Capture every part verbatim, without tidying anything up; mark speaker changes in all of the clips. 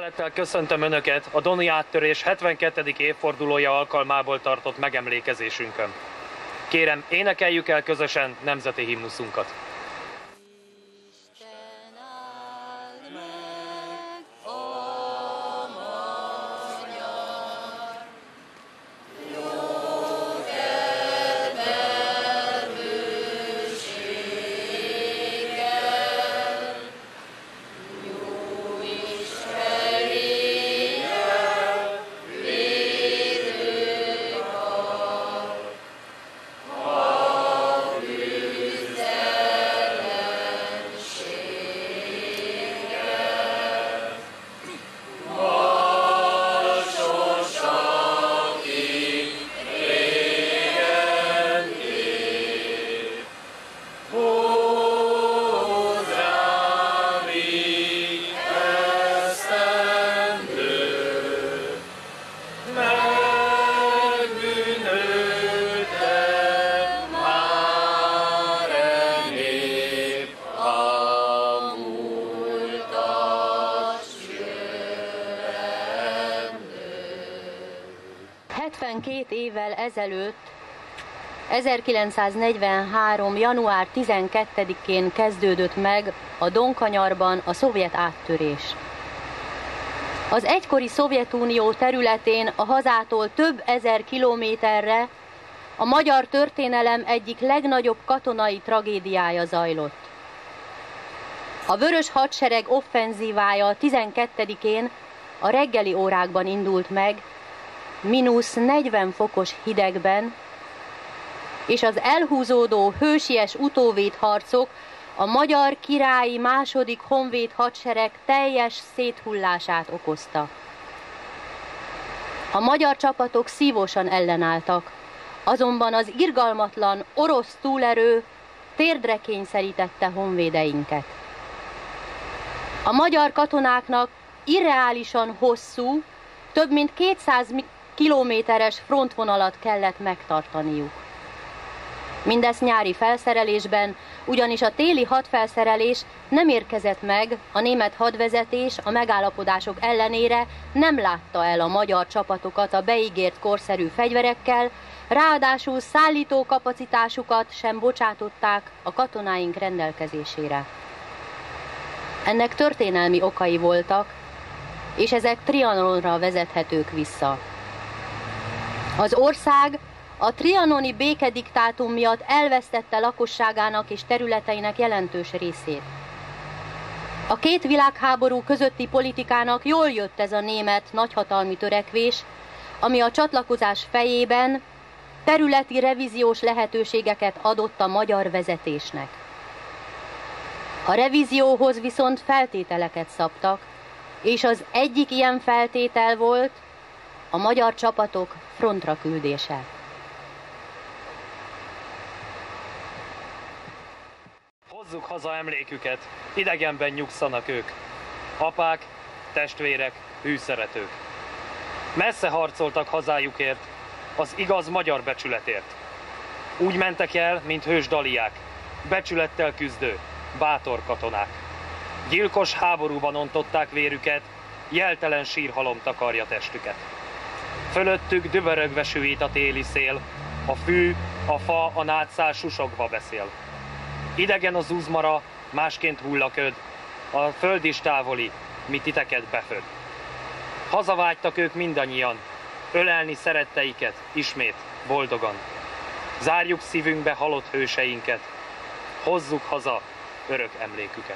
Speaker 1: Tisztelettel köszöntöm Önöket a Doni áttörés hetvenkettedik évfordulója alkalmából tartott megemlékezésünkön. Kérem, énekeljük el közösen nemzeti himnuszunkat.
Speaker 2: hetvenkét évvel ezelőtt, ezerkilencszáznegyvenhárom. január tizenkettedikén kezdődött meg a Donkanyarban a szovjet áttörés. Az egykori Szovjetunió területén a hazától több ezer kilométerre a magyar történelem egyik legnagyobb katonai tragédiája zajlott. A Vörös Hadsereg offenzívája tizenkettedikén a reggeli órákban indult meg, mínusz negyven fokos hidegben, és az elhúzódó hősies utóvédharcok a Magyar Királyi második Honvéd Hadsereg teljes széthullását okozta. A magyar csapatok szívosan ellenálltak, azonban az irgalmatlan orosz túlerő térdre kényszerítette honvédeinket. A magyar katonáknak irreálisan hosszú, több mint kétszáz kilométeres frontvonalat kellett megtartaniuk. Mindezt nyári felszerelésben, ugyanis a téli hadfelszerelés nem érkezett meg, a német hadvezetés a megállapodások ellenére nem látta el a magyar csapatokat a beígért korszerű fegyverekkel, ráadásul szállító kapacitásukat sem bocsátották a katonáink rendelkezésére. Ennek történelmi okai voltak, és ezek Trianonra vezethetők vissza. Az ország a trianoni békediktátum miatt elvesztette lakosságának és területeinek jelentős részét. A két világháború közötti politikának jól jött ez a német nagyhatalmi törekvés, ami a csatlakozás fejében területi revíziós lehetőségeket adott a magyar vezetésnek. A revízióhoz viszont feltételeket szabtak, és az egyik ilyen feltétel volt a magyar csapatok frontra küldése.
Speaker 1: Hozzuk haza emléküket, idegenben nyugszanak ők. Apák, testvérek, hűszeretők. Messze harcoltak hazájukért, az igaz magyar becsületért. Úgy mentek el, mint hős daliák, becsülettel küzdő, bátor katonák. Gyilkos háborúban ontották vérüket, jeltelen sírhalom takarja testüket. Fölöttük dübörögve süvít a téli szél, a fű, a fa, a nátszál susogva beszél. Idegen az uzmara, másként hull a köd, a föld is távoli, mi titeket beföd. Hazavágytak ők mindannyian, ölelni szeretteiket, ismét, boldogan. Zárjuk szívünkbe halott hőseinket, hozzuk haza örök emléküket.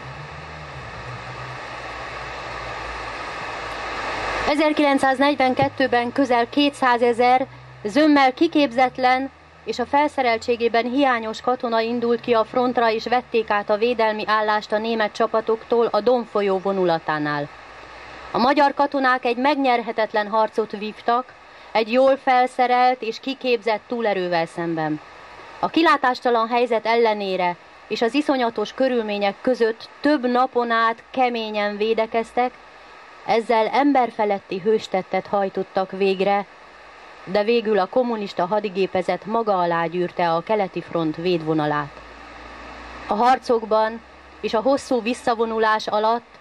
Speaker 2: ezerkilencszáznegyvenkettőben közel kétszázezer zömmel kiképzetlen és a felszereltségében hiányos katona indult ki a frontra, és vették át a védelmi állást a német csapatoktól a Don folyó vonulatánál. A magyar katonák egy megnyerhetetlen harcot vívtak, egy jól felszerelt és kiképzett túlerővel szemben. A kilátástalan helyzet ellenére és az iszonyatos körülmények között több napon át keményen védekeztek, ezzel emberfeletti hőstettet hajtottak végre, de végül a kommunista hadigépezet maga alá gyűrte a keleti front védvonalát. A harcokban és a hosszú visszavonulás alatt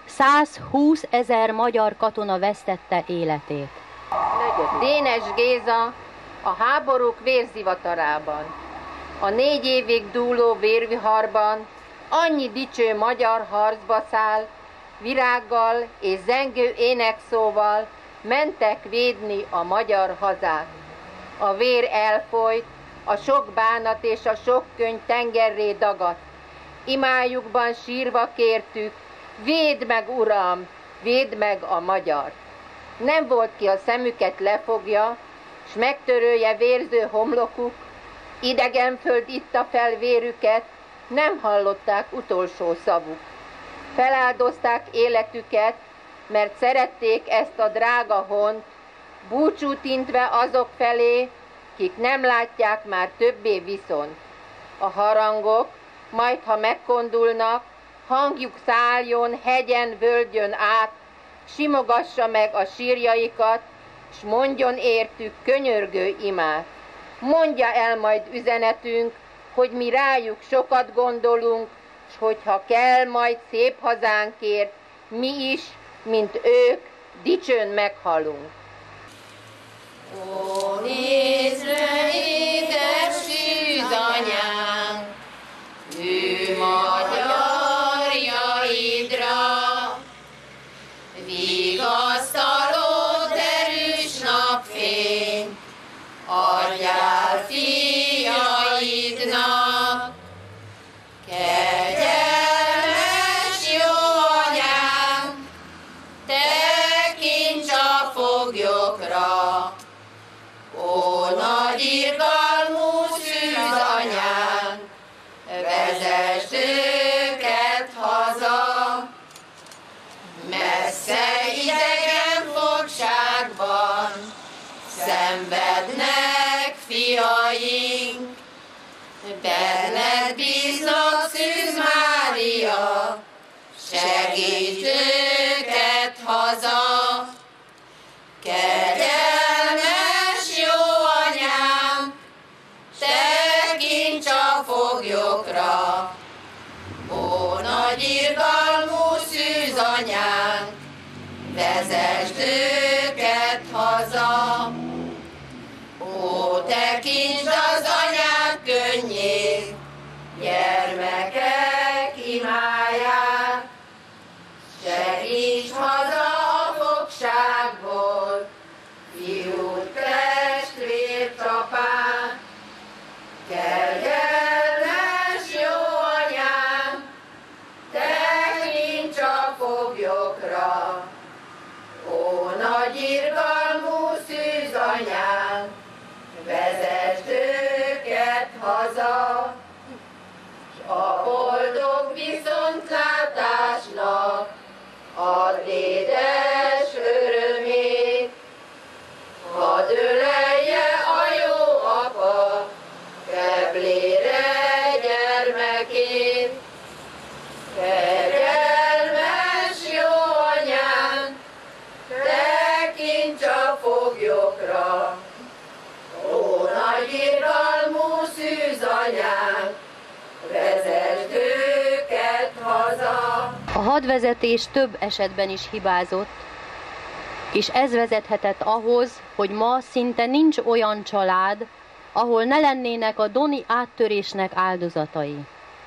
Speaker 2: százhúsz ezer magyar katona vesztette életét.
Speaker 3: Dénes Géza a háborúk vérzivatarában, a négy évig dúló vérviharban annyi dicső magyar harcba száll, virággal és zengő énekszóval mentek védni a magyar hazát. A vér elfolyt, a sok bánat és a sok könyv tengerré dagadt. Imájukban sírva kértük, védd meg, Uram, védd meg a magyart. Nem volt, ki a szemüket lefogja, s megtörölje vérző homlokuk, idegen föld itta fel vérüket, nem hallották utolsó szavuk. Feláldozták életüket, mert szerették ezt a drága hont, búcsút intve azok felé, kik nem látják már többé viszont. A harangok, majd ha megkondulnak, hangjuk szálljon hegyen, völgyön át, simogassa meg a sírjaikat, s mondjon értük könyörgő imát. Mondja el majd üzenetünk, hogy mi rájuk sokat gondolunk, s hogyha kell majd szép hazánkért, mi is, mint ők, dicsőn meghalunk.
Speaker 4: Ó, nézre, édes szűzanyánk, ő magyarjaidra, vigasztaló derűs napfény, adjál fiaidnak, kegyelmes jó anyám, tekints a foglyokra, ó nagy irgalmú szűzanyánk, vezess őket haza, messze idegen fogságban szenvednek fiaink, benned bíznak, Szűz Mária, segíts őket haza. Kegyelmes jó anyám, tekints a foglyokra, ó nagy irgalmú szűzanyánk, vezesd őket haza. Ó, tekintsd az anyák könnyét, gyermekek imáját, segíts haza a fogságból, fiút, testvért, apát. Kegyelmes jó anyám, tekints a foglyokra, ó nagy irgalmú szűzanyánk, vezesd őket haza, s a boldog viszontlátásnak add édes örömét, hadd ölelje a jó apa keblére gyermekét. Kegyelmes jó anyám, tekints a foglyokra, ó nagy irgalmú szűzanyánk, vezesd őket haza.
Speaker 2: A hadvezetés több esetben is hibázott, és ez vezethetett ahhoz, hogy ma szinte nincs olyan család, ahol ne lennének a doni áttörésnek áldozatai.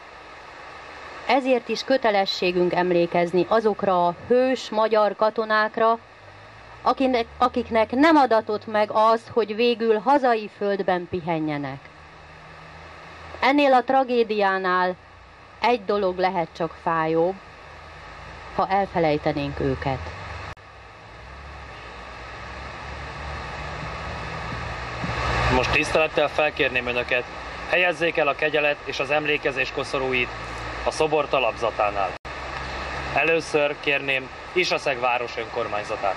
Speaker 2: Ezért is kötelességünk emlékezni azokra a hős magyar katonákra, akinek, akiknek nem adatott meg az, hogy végül hazai földben pihenjenek. Ennél a tragédiánál egy dolog lehet csak fájóbb, ha elfelejtenénk őket.
Speaker 1: Most tisztelettel felkérném önöket, helyezzék el a kegyelet és az emlékezés koszorúit a szobor talapzatánál. Először kérném Isaszeg város önkormányzatát.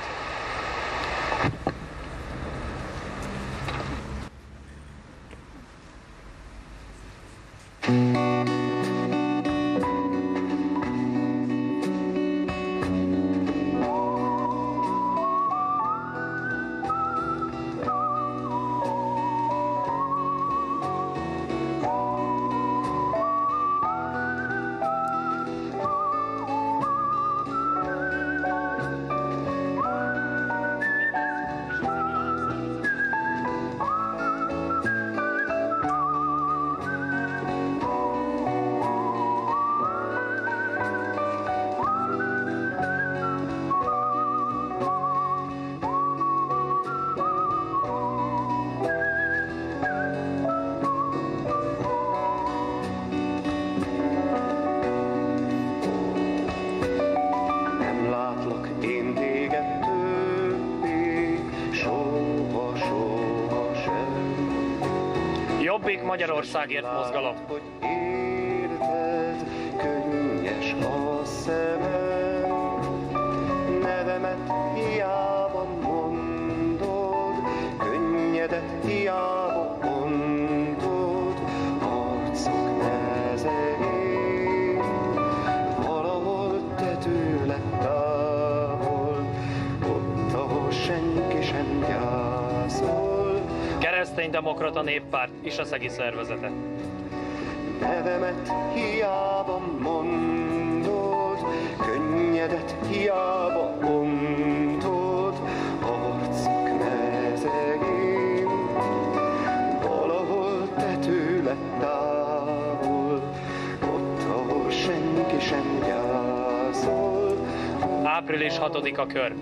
Speaker 1: Jobbik Magyarországért mozgalom.
Speaker 5: Hogy érted, könnyes a szemem, nevemet hiába mondod, könnyedet hiába mondod, arcok nezegén, valahol te tőled távol, ott, ahol senki sem gyászol.
Speaker 1: Kereszténydemokrata Néppárt, Isaszegi szervezete.
Speaker 5: Nevemet hiába mondod, könnyedet hiába mondod, arcok nezegén, valahol te tőled távol, ott, ahol senki sem gyászol.
Speaker 1: Április hatodika kör.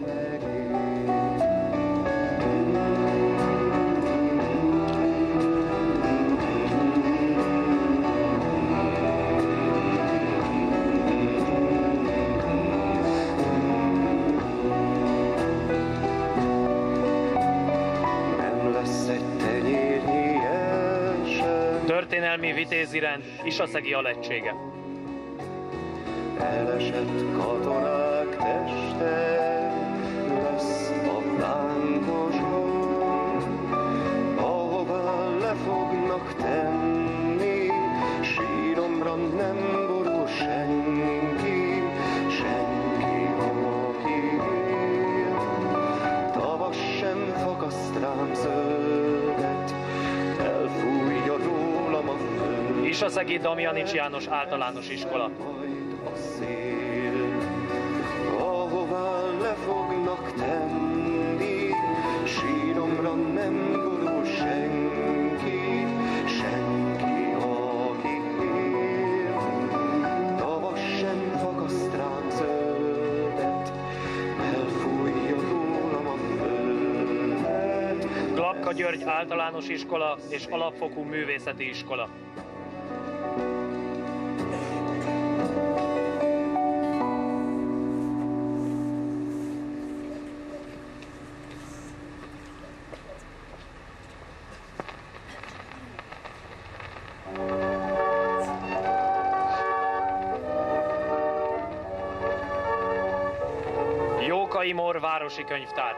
Speaker 1: Történelmi vitézirend, Isaszegi alegysége.
Speaker 5: Elesett katonák teste lesz a bánkoson, ahová le fognak tenni, síromra nem borul senki, senki, aki él. Tavasz sem fakaszt rám zöldet, elfújja rólam a föld.
Speaker 1: Isaszegi Damjanics János általános iskola.
Speaker 5: A szél, ahová le fognak tenni, síromra nem borul senki, senki, aki él. Tavasz sem fakaszt rám zöldet, elfújja rólam a földet.
Speaker 1: Glapka György általános iskola és alapfokú művészeti iskola. Jókai Mór városi könyvtár.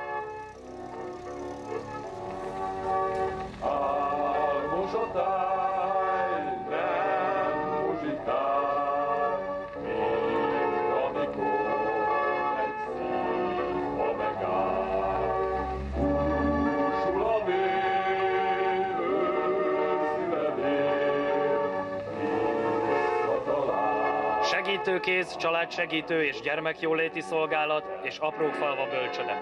Speaker 6: Álmos a táj, nem muzsikál, mint amikor egy szívba megáll. Húsul a vér, őszínen ér, visszatalál.
Speaker 1: Segítőkéz, családsegítő és gyermekjóléti szolgálat és Aprókfalva bölcsöde.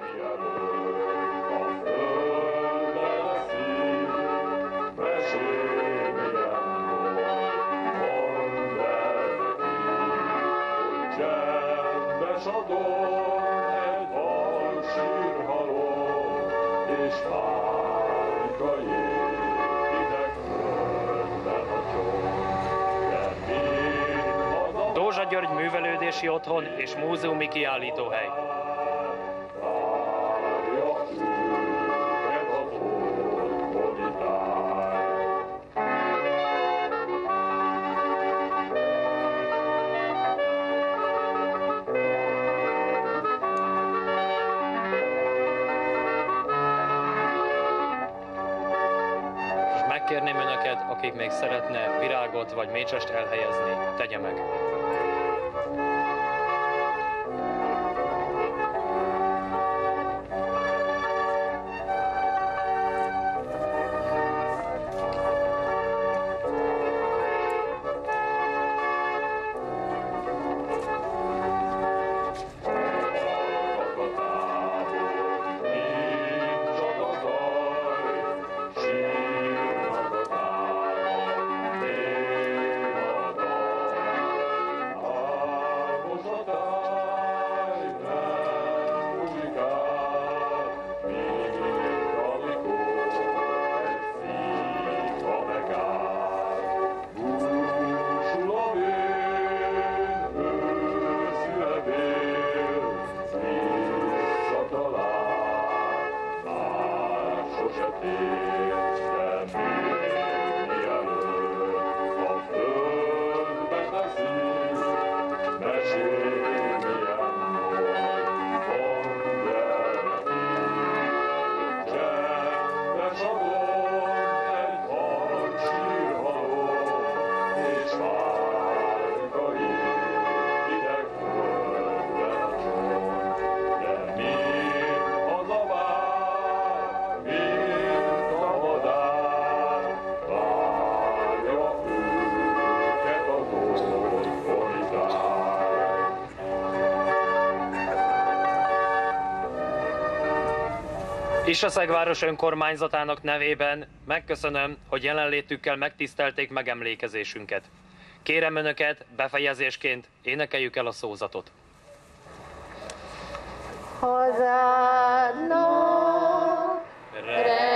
Speaker 6: Csendes a dom, egy halsír halom, és válik a jég, hideg földben a csont, de mind haza.
Speaker 1: Dózsa György művelődési otthon és múzeumi kiállítóhely.
Speaker 6: Várja őket az otthoni táj.
Speaker 1: Megkérném önöket, akik még szeretne virágot vagy mécsest elhelyezni, tegye meg. Istraszegváros önkormányzatának nevében megköszönöm, hogy jelenlétükkel megtisztelték megemlékezésünket. Kérem önöket, befejezésként énekeljük el a szózatot.
Speaker 3: Hazádnak,